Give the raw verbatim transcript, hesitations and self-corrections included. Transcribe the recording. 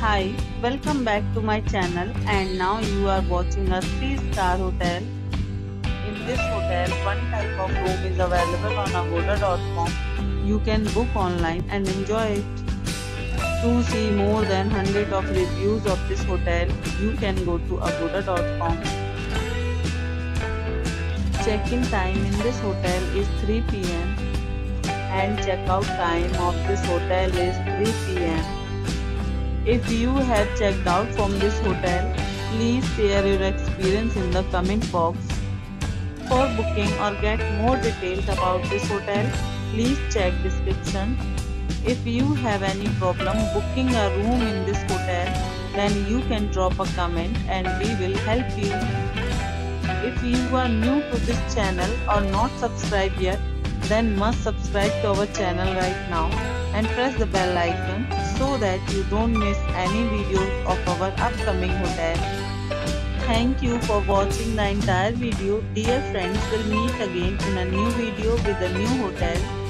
Hi, welcome back to my channel and now you are watching a three star hotel. In this hotel, one type of room is available on agoda dot com. You can book online and enjoy it. To see more than one hundred of reviews of this hotel, you can go to agoda dot com. Check-in time in this hotel is three p m and check-out time of this hotel is three p m If you have checked out from this hotel, please share your experience in the comment box. For booking or get more details about this hotel, please check description. If you have any problem booking a room in this hotel, then you can drop a comment and we will help you. If you are new to this channel or not subscribed yet, then must subscribe to our channel right now and press the bell icon so that you don't miss any videos of our upcoming hotel. Thank you for watching the entire video. Dear friends, we'll meet again in a new video with a new hotel.